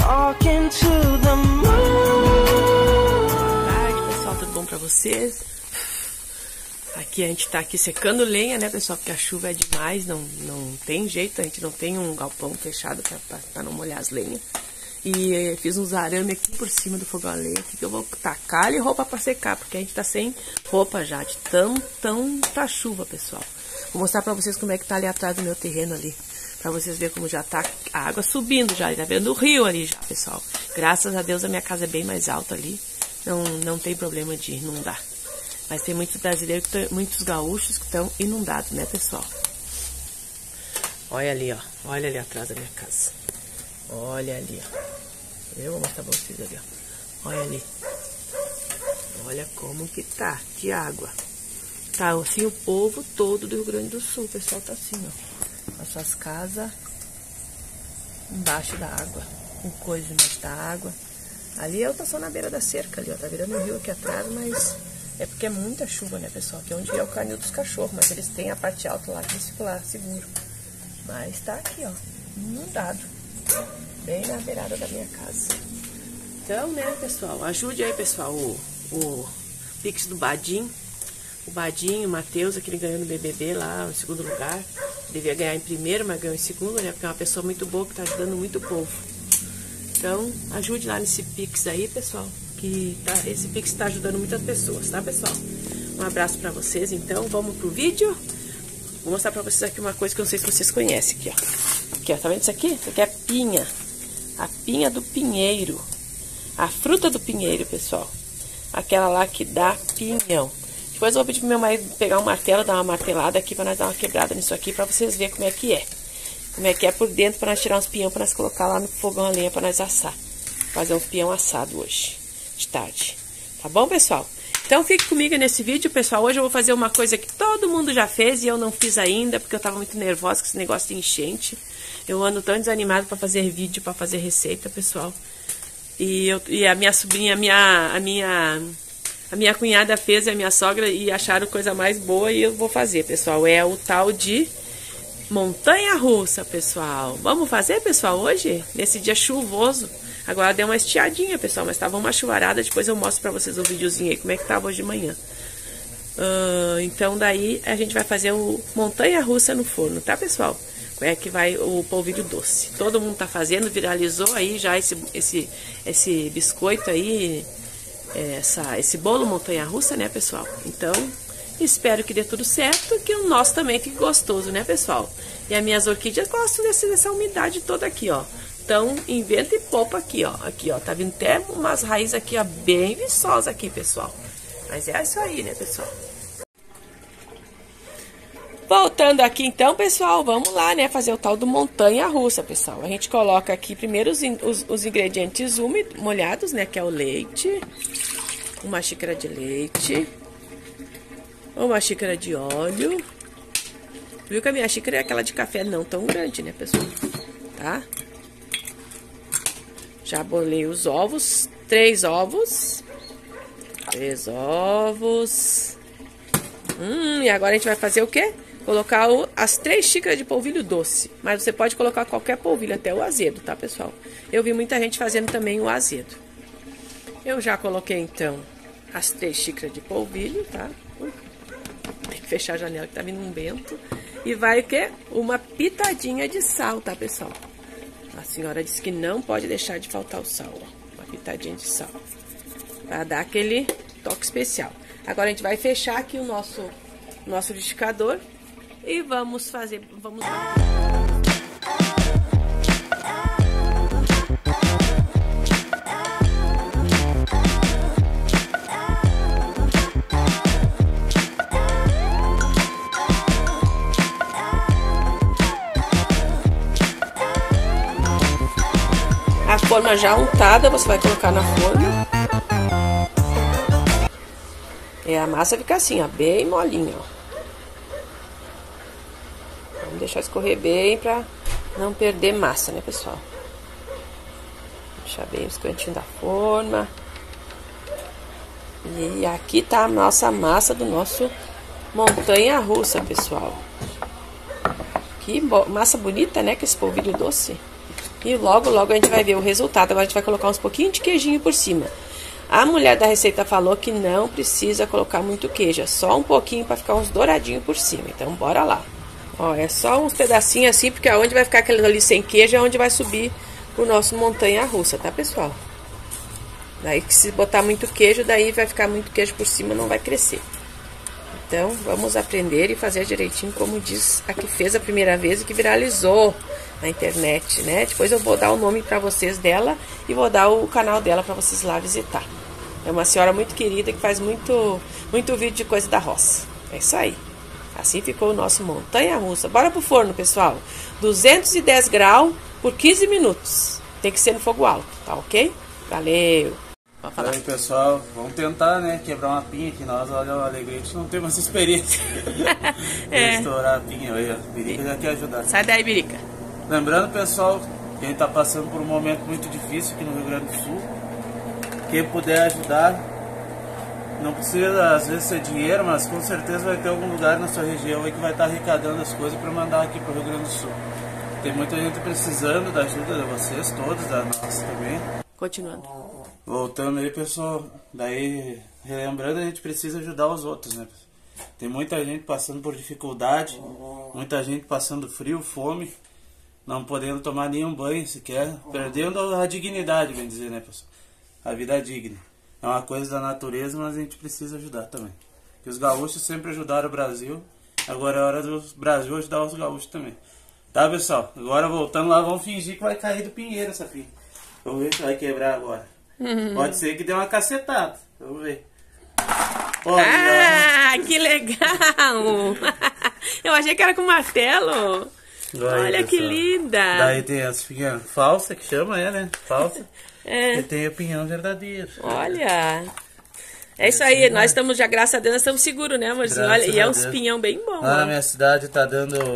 talking to the moon. Boa tarde, pessoal, tudo bom pra vocês? Aqui a gente tá aqui secando lenha, né, pessoal, porque a chuva é demais, não tem jeito, a gente não tem um galpão fechado pra não molhar as lenhas. E fiz uns arame aqui por cima do fogão a lenha, aqui que eu vou tacar ali roupa pra secar, porque a gente tá sem roupa já, de tanta chuva, pessoal. Vou mostrar pra vocês como é que tá ali atrás do meu terreno ali, pra vocês verem como já tá a água subindo já, tá vendo o rio ali já, pessoal. Graças a Deus a minha casa é bem mais alta ali, não tem problema de inundar. Mas tem muitos brasileiros, muitos gaúchos que estão inundados, né, pessoal? Olha ali, ó, olha ali atrás da minha casa. Olha ali, ó. Eu vou mostrar pra vocês ali, ó. Olha ali. Olha como que tá de água. Tá assim o povo todo do Rio Grande do Sul. O pessoal tá assim, ó. As suas casas embaixo da água. Com coisa embaixo da água. Ali eu tô só na beira da cerca ali, ó. Tá virando o rio aqui atrás, mas é porque é muita chuva, né, pessoal? Aqui é onde é o canil dos cachorros. Mas eles têm a parte alta lá que eles ficam lá seguro. Mas tá aqui, ó. Inundado. Bem na beirada da minha casa. Então, né, pessoal, ajude aí, pessoal, o Pix do Badinho. O Badinho, o Matheus, aquele ganhou no BBB lá, em segundo lugar. Devia ganhar em primeiro, mas ganhou em segundo, né, porque é uma pessoa muito boa que tá ajudando muito o povo. Então, ajude lá nesse Pix aí, pessoal, que esse Pix tá ajudando muitas pessoas, tá, pessoal? Um abraço pra vocês, então, vamos pro vídeo. Vou mostrar pra vocês aqui uma coisa que eu não sei se vocês conhecem aqui, ó. Aqui, ó, tá vendo isso aqui? Isso aqui é pinha. A pinha do pinheiro. A fruta do pinheiro, pessoal. Aquela lá que dá pinhão. Depois eu vou pedir pro meu marido pegar um martelo, dar uma martelada aqui pra nós dar uma quebrada nisso aqui, pra vocês verem como é que é. Como é que é por dentro, pra nós tirar uns pinhão, pra nós colocar lá no fogão a lenha, pra nós assar. Fazer um pinhão assado hoje, de tarde. Tá bom, pessoal? Então fique comigo nesse vídeo, pessoal. Hoje eu vou fazer uma coisa que todo mundo já fez e eu não fiz ainda, porque eu tava muito nervosa com esse negócio de enchente. Eu ando tão desanimado para fazer vídeo, para fazer receita, pessoal. E a minha sobrinha, a minha cunhada fez, a minha sogra, e acharam coisa mais boa e eu vou fazer, pessoal. É o tal de montanha-russa, pessoal. Vamos fazer, pessoal, hoje? Nesse dia chuvoso. Agora deu uma estiadinha, pessoal, mas tava uma chuvarada. Depois eu mostro pra vocês o videozinho aí, como é que tava hoje de manhã. Então daí a gente vai fazer o montanha-russa no forno, tá, pessoal? É que vai o polvilho doce. Todo mundo tá fazendo, viralizou aí já esse biscoito aí, esse bolo montanha-russa, né, pessoal? Então, espero que dê tudo certo, que o nosso também fique gostoso, né, pessoal? E as minhas orquídeas gostam dessa umidade toda aqui, ó. Então, inventa e poupa aqui, ó. Aqui, ó, tá vindo até umas raízes aqui, ó, bem viçosas aqui, pessoal. Mas é isso aí, né, pessoal? Voltando aqui então, pessoal, vamos lá, né, fazer o tal do montanha-russa, pessoal. A gente coloca aqui primeiro os ingredientes molhados, né, que é o leite, uma xícara de leite, uma xícara de óleo. Viu que a minha xícara é aquela de café não tão grande, né, pessoal? Tá? Já bolei os ovos, 3 ovos. 3 ovos. E agora a gente vai fazer o quê? Colocar as 3 xícaras de polvilho doce. Mas você pode colocar qualquer polvilho, até o azedo, tá, pessoal? Eu vi muita gente fazendo também o azedo. Eu já coloquei, então, as 3 xícaras de polvilho, tá? Tem que fechar a janela que tá vindo um vento. E vai o quê? Uma pitadinha de sal, tá, pessoal? A senhora disse que não pode deixar de faltar o sal, ó. Uma pitadinha de sal. Pra dar aquele toque especial. Agora a gente vai fechar aqui o nosso liquidificador. E vamos fazer, vamos lá. A forma já untada, você vai colocar na forma. E a massa fica assim, ó, bem molinha, ó. Vamos deixar escorrer bem pra não perder massa, né, pessoal? Deixar bem os cantinhos da forma. E aqui tá a nossa massa do nosso montanha-russa, pessoal. Que massa bonita, né, com esse polvilho doce. E logo, logo a gente vai ver o resultado. Agora a gente vai colocar uns pouquinhos de queijinho por cima. A mulher da receita falou que não precisa colocar muito queijo, é só um pouquinho para ficar uns douradinhos por cima. Então bora lá. Ó, é só uns pedacinhos assim, porque aonde vai ficar aquele ali sem queijo é onde vai subir o nosso montanha-russa, tá, pessoal? Daí que se botar muito queijo, daí vai ficar muito queijo por cima, não vai crescer. Então vamos aprender e fazer direitinho como diz a que fez a primeira vez e que viralizou na internet, né? Depois eu vou dar o nome para vocês dela e vou dar o canal dela para vocês lá visitar. É uma senhora muito querida que faz muito vídeo de coisa da roça. É isso aí. Assim ficou o nosso montanha-russa. Bora pro forno, pessoal. 210 graus por 15 minutos. Tem que ser no fogo alto, tá ok? Valeu! E aí, pessoal, vamos tentar, né, quebrar uma pinha que nós, olha, o Alegrete não temos experiência. É. Estourar a pinha, olha, a Birica já quer ajudar. Sai daí, Birica. Lembrando, pessoal, que a gente tá passando por um momento muito difícil aqui no Rio Grande do Sul. Quem puder ajudar, não precisa às vezes ser dinheiro, mas com certeza vai ter algum lugar na sua região aí que vai estar arrecadando as coisas para mandar aqui pro Rio Grande do Sul. Tem muita gente precisando da ajuda de vocês, todos, da nossa também. Continuando. Voltando aí, pessoal, daí, relembrando, a gente precisa ajudar os outros, né? Tem muita gente passando por dificuldade, muita gente passando frio, fome, não podendo tomar nenhum banho sequer, perdendo a dignidade, bem dizer, né, pessoal? A vida é digna. É uma coisa da natureza, mas a gente precisa ajudar também. Porque os gaúchos sempre ajudaram o Brasil, agora é hora do Brasil ajudar os gaúchos também. Tá, pessoal? Agora voltando lá, vamos fingir que vai cair do pinheiro essa pinha. Vamos ver se vai quebrar agora. Pode ser que dê uma cacetada. Vamos ver. Olha. Ah, que legal! Eu achei que era com martelo. Olha que linda! Daí tem as pinhas falsas, que chama, né? Falsa. É. E tem o pinhão verdadeiro. Olha! É isso aí, nós estamos já, graças a Deus, nós estamos seguros, né, amorzinho? Olha, e é uns pinhão bem bom. Lá na minha cidade tá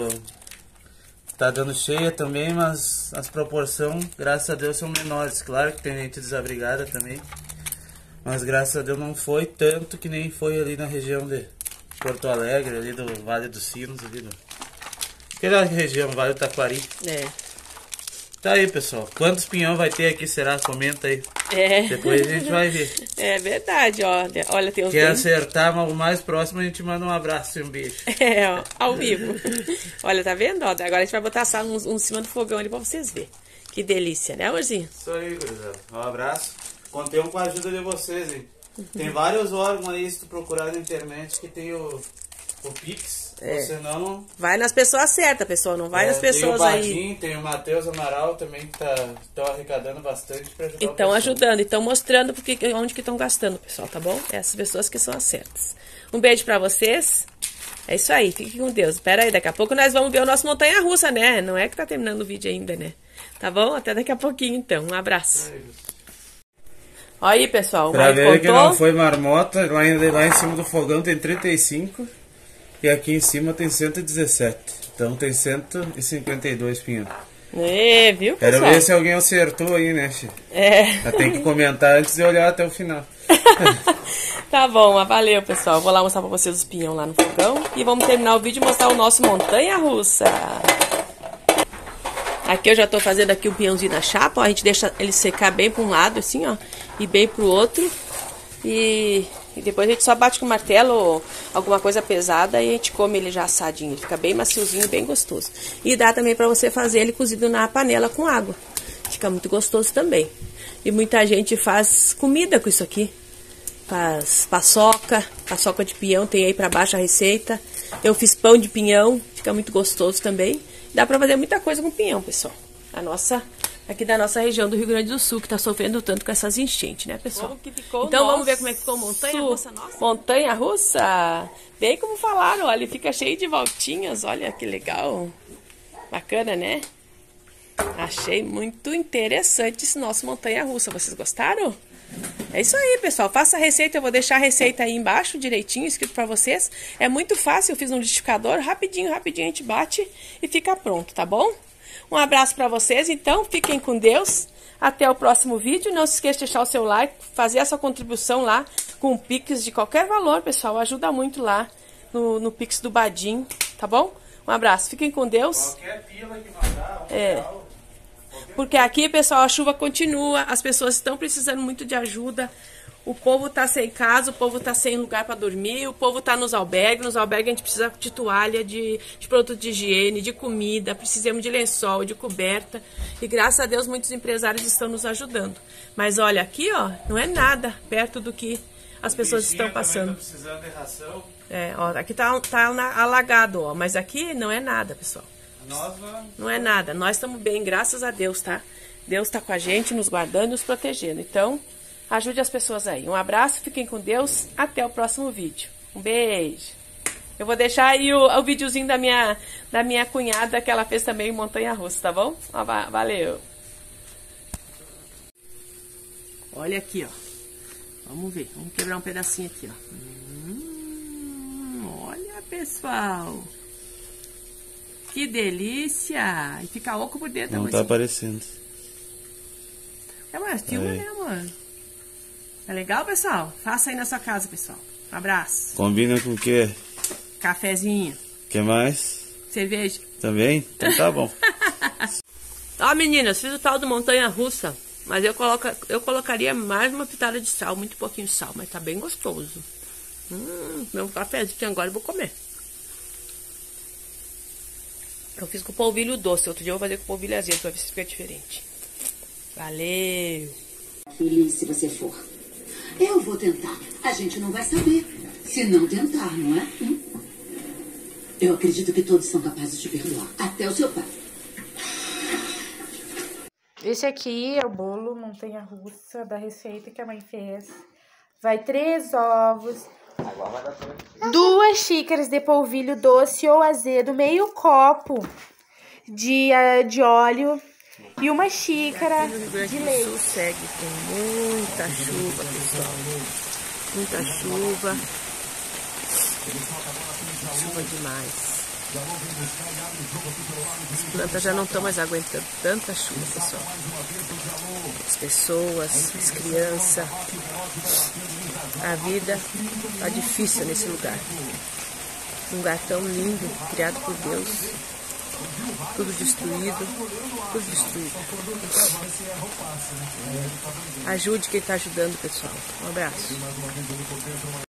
dando cheia também, mas as proporções, graças a Deus, são menores. Claro que tem gente desabrigada também, mas graças a Deus não foi tanto que nem foi ali na região de Porto Alegre, ali do Vale dos Sinos, ali aquela região, Vale do Taquari. É. Tá aí, pessoal. Quantos pinhão vai ter aqui, será? Comenta aí. É. Depois a gente vai ver. É verdade, ó. Olha, tem uns Quer bem... acertar, mas o mais próximo a gente manda um abraço e um beijo. É, ó, ao vivo. Olha, tá vendo? Ó, agora a gente vai botar assar uns em cima do fogão ali pra vocês verem. Que delícia, né, amorzinho? Isso aí, gurizada. Um abraço. Contemos com a ajuda de vocês, hein? Tem vários órgãos aí, se tu procurar na internet, que tem o Pix. É. Você não... Vai nas pessoas certas, pessoal. Não vai nas pessoas tem o aí. Badinho, tem o Matheus Amaral também, que estão arrecadando bastante pra ajudar. Estão ajudando, estão mostrando porque, onde que estão gastando, pessoal, tá bom? Essas pessoas que são as certas. Um beijo pra vocês. É isso aí, fiquem com Deus. Espera aí, daqui a pouco nós vamos ver o nosso montanha-russa, né? Não é que tá terminando o vídeo ainda, né? Tá bom? Até daqui a pouquinho, então. Um abraço. Olha aí, pessoal. Pra ver que não foi marmota, lá em cima do fogão tem 35 e aqui em cima tem 117. Então tem 152 pinhão. É, viu, pessoal? Quero ver se alguém acertou aí, né, Xê? É. Já tem que comentar antes de olhar até o final. Tá bom, mas valeu, pessoal. Vou lá mostrar pra vocês os pinhão lá no fogão. E vamos terminar o vídeo e mostrar o nosso montanha-russa. Aqui eu já tô fazendo aqui o pinhãozinho na chapa, ó. A gente deixa ele secar bem pra um lado, assim, ó. E bem pro outro. E depois a gente só bate com o martelo ou alguma coisa pesada e a gente come ele já assadinho. Ele fica bem maciozinho e bem gostoso. E dá também pra você fazer ele cozido na panela com água. Fica muito gostoso também. E muita gente faz comida com isso aqui. Faz paçoca de pinhão, tem aí pra baixo a receita. Eu fiz pão de pinhão, fica muito gostoso também. Dá pra fazer muita coisa com pinhão, pessoal. Aqui da nossa região do Rio Grande do Sul, que tá sofrendo tanto com essas enchentes, né, pessoal? Então vamos ver como é que ficou montanha-russa nossa. Montanha-russa, bem como falaram, olha, fica cheio de voltinhas, olha que legal. Bacana, né? Achei muito interessante esse nosso montanha-russa. Vocês gostaram? É isso aí, pessoal. Faça a receita. Eu vou deixar a receita aí embaixo, direitinho, escrito pra vocês. É muito fácil. Eu fiz um liquidificador. Rapidinho a gente bate e fica pronto, tá bom? Um abraço pra vocês. Então, fiquem com Deus. Até o próximo vídeo. Não se esqueça de deixar o seu like, fazer essa contribuição lá com o Pix de qualquer valor, pessoal. Ajuda muito lá no Pix do Badinho, tá bom? Um abraço. Fiquem com Deus. Qualquer pila que mandar, É. qualquer Porque aqui, pessoal, a chuva continua, as pessoas estão precisando muito de ajuda. O povo tá sem casa, o povo tá sem lugar para dormir, o povo tá nos albergues. Nos albergues a gente precisa de toalha, de produto de higiene, de comida, precisamos de lençol, de coberta. E graças a Deus muitos empresários estão nos ajudando. Mas olha, aqui ó, não é nada perto do que as pessoas estão passando. Precisando de ração. Ó, aqui tá alagado, ó, mas aqui não é nada, pessoal. Não é nada, nós estamos bem, graças a Deus, tá? Deus tá com a gente, nos guardando e nos protegendo. Então, ajude as pessoas aí. Um abraço, fiquem com Deus, até o próximo vídeo. Um beijo. Eu vou deixar aí o videozinho da minha cunhada, que ela fez também em montanha-russa, tá bom? Ó, valeu. Olha aqui, ó. Vamos ver, vamos quebrar um pedacinho aqui, ó. Olha, pessoal. Que delícia. E fica oco por dentro. Não tá aparecendo. É, mas filma, né, amor? Tá legal, pessoal? Faça aí na sua casa, pessoal. Um abraço. Combina com o quê? Cafezinho. O que mais? Cerveja. Também? Então tá bom. Ó, meninas, fiz o tal do montanha-russa. Mas eu colocaria mais uma pitada de sal, muito pouquinho de sal, mas tá bem gostoso. Meu cafezinho agora eu vou comer. Eu fiz com polvilho doce, outro dia eu vou fazer com polvilho azedo, pra ver se fica diferente. Valeu! Feliz se você for. Eu vou tentar. A gente não vai saber se não tentar, não é? Eu acredito que todos são capazes de perdoar. Até o seu pai. Esse aqui é o bolo montanha-russa da receita que a mãe fez. Vai 3 ovos, 2 xícaras de polvilho doce ou azedo, meio copo de óleo e 1 xícara de leite. Segue com muita chuva, pessoal. Muita chuva. Chuva demais. As plantas já não estão mais aguentando tanta chuva, pessoal. As pessoas, as crianças. A vida tá difícil nesse lugar. Um lugar tão lindo, criado por Deus. Tudo destruído. Tudo destruído. Ajude quem tá ajudando, pessoal. Um abraço.